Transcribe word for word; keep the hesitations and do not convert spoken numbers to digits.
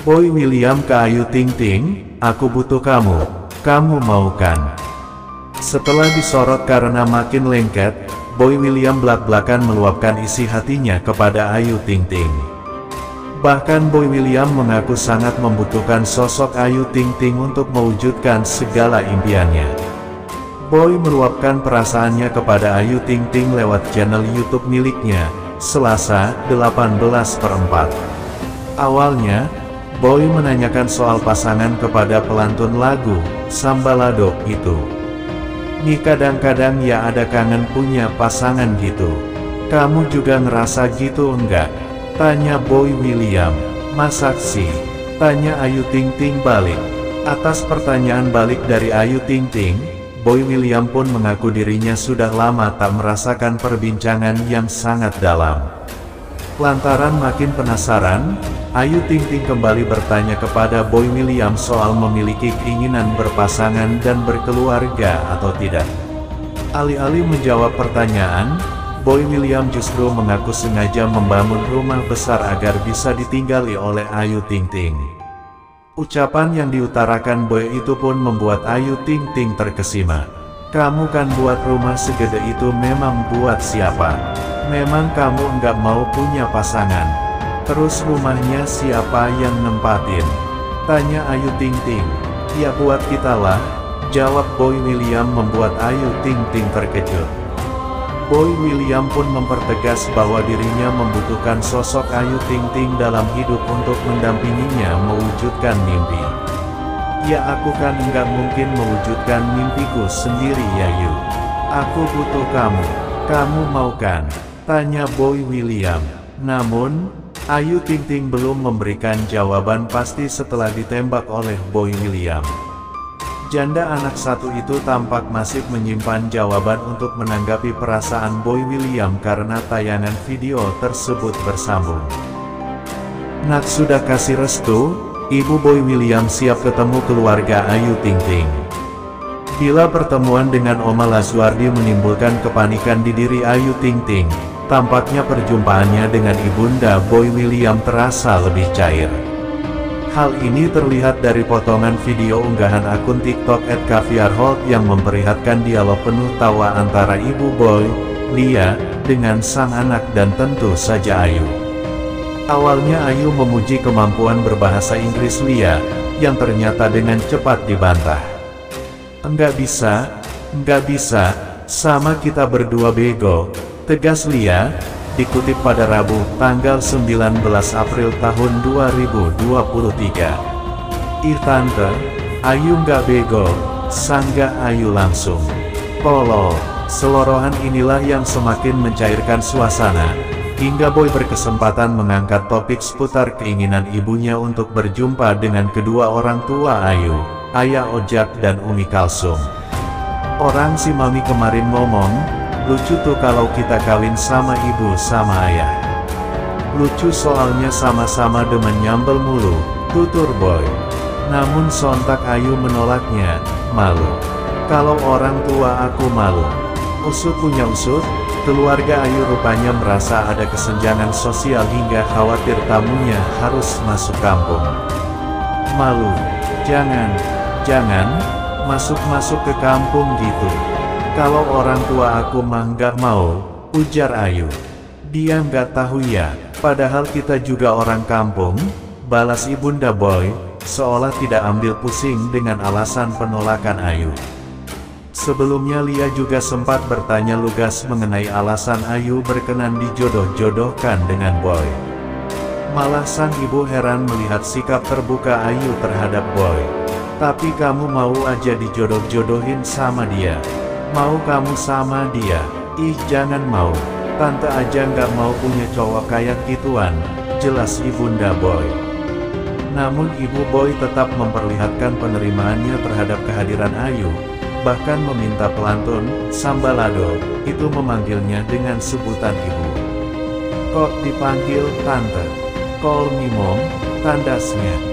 Boy William ke Ayu Ting Ting, "Aku butuh kamu, kamu mau kan?" Setelah disorot karena makin lengket, Boy William belak-belakan meluapkan isi hatinya kepada Ayu Ting Ting. Bahkan Boy William mengaku sangat membutuhkan sosok Ayu Ting Ting untuk mewujudkan segala impiannya. Boy meluapkan perasaannya kepada Ayu Ting Ting lewat channel YouTube miliknya, Selasa, delapan belas per empat. Awalnya, Boy menanyakan soal pasangan kepada pelantun lagu, Sambalado, itu. "Nih kadang-kadang ya ada kangen punya pasangan gitu. Kamu juga ngerasa gitu enggak?" tanya Boy William. "Masa sih?" tanya Ayu Ting Ting balik. Atas pertanyaan balik dari Ayu Ting Ting, Boy William pun mengaku dirinya sudah lama tak merasakan perbincangan yang sangat dalam. Lantaran makin penasaran, Ayu Ting Ting kembali bertanya kepada Boy William soal memiliki keinginan berpasangan dan berkeluarga atau tidak. Alih-alih menjawab pertanyaan, Boy William justru mengaku sengaja membangun rumah besar agar bisa ditinggali oleh Ayu Ting Ting. Ucapan yang diutarakan Boy itu pun membuat Ayu Ting Ting terkesima. "Kamu kan buat rumah segede itu memang buat siapa? Memang kamu enggak mau punya pasangan? Terus rumahnya siapa yang nempatin?" tanya Ayu Ting Ting. "Ya buat kita lah," jawab Boy William membuat Ayu Ting Ting terkejut. Boy William pun mempertegas bahwa dirinya membutuhkan sosok Ayu Ting Ting dalam hidup untuk mendampinginya mewujudkan mimpi. "Ya aku kan enggak mungkin mewujudkan mimpiku sendiri ya Yu. Aku butuh kamu, kamu mau kan?" tanya Boy William. Namun, Ayu Ting Ting belum memberikan jawaban pasti setelah ditembak oleh Boy William. Janda anak satu itu tampak masih menyimpan jawaban untuk menanggapi perasaan Boy William karena tayangan video tersebut bersambung. "Nak sudah kasih restu, Ibu Boy William siap ketemu keluarga Ayu Ting Ting." Bila pertemuan dengan Oma Lazuardi menimbulkan kepanikan di diri Ayu Ting Ting, tampaknya perjumpaannya dengan ibunda Boy William terasa lebih cair. Hal ini terlihat dari potongan video unggahan akun TikTok et caviarholt yang memperlihatkan dialog penuh tawa antara ibu Boy, Lia, dengan sang anak dan tentu saja Ayu. Awalnya Ayu memuji kemampuan berbahasa Inggris Lia, yang ternyata dengan cepat dibantah. "Enggak bisa, enggak bisa, sama kita berdua bego," tegas Lia, dikutip pada Rabu, tanggal sembilan belas April tahun dua ribu dua puluh tiga. "Ih tante, Ayu nggak bego," sanggah Ayu langsung. Tolol. Selorohan inilah yang semakin mencairkan suasana, hingga Boy berkesempatan mengangkat topik seputar keinginan ibunya untuk berjumpa dengan kedua orang tua Ayu, Ayah Ojak dan Umi Kalsum. "Orang si Mami kemarin ngomong, lucu tuh kalau kita kawin sama ibu sama ayah. Lucu soalnya sama-sama demen nyambel mulu," tutur Boy. Namun sontak Ayu menolaknya, "Malu. Kalau orang tua aku malu." Usut punya usut, keluarga Ayu rupanya merasa ada kesenjangan sosial hingga khawatir tamunya harus masuk kampung. "Malu? Jangan, jangan, masuk-masuk ke kampung gitu. Kalau orang tua aku mah nggak mau," ujar Ayu. "Dia nggak tahu ya, padahal kita juga orang kampung," balas ibunda Boy, seolah tidak ambil pusing dengan alasan penolakan Ayu. Sebelumnya Lia juga sempat bertanya lugas mengenai alasan Ayu berkenan dijodoh-jodohkan dengan Boy. Malah sang ibu heran melihat sikap terbuka Ayu terhadap Boy. "Tapi kamu mau aja dijodoh-jodohin sama dia? Mau kamu sama dia?" "Ih jangan mau, tante aja nggak mau punya cowok kayak gituan," jelas ibunda Boy. Namun ibu Boy tetap memperlihatkan penerimaannya terhadap kehadiran Ayu, bahkan meminta pelantun, Sambalado, itu memanggilnya dengan sebutan ibu. "Kok dipanggil tante? Call me mom," tandasnya.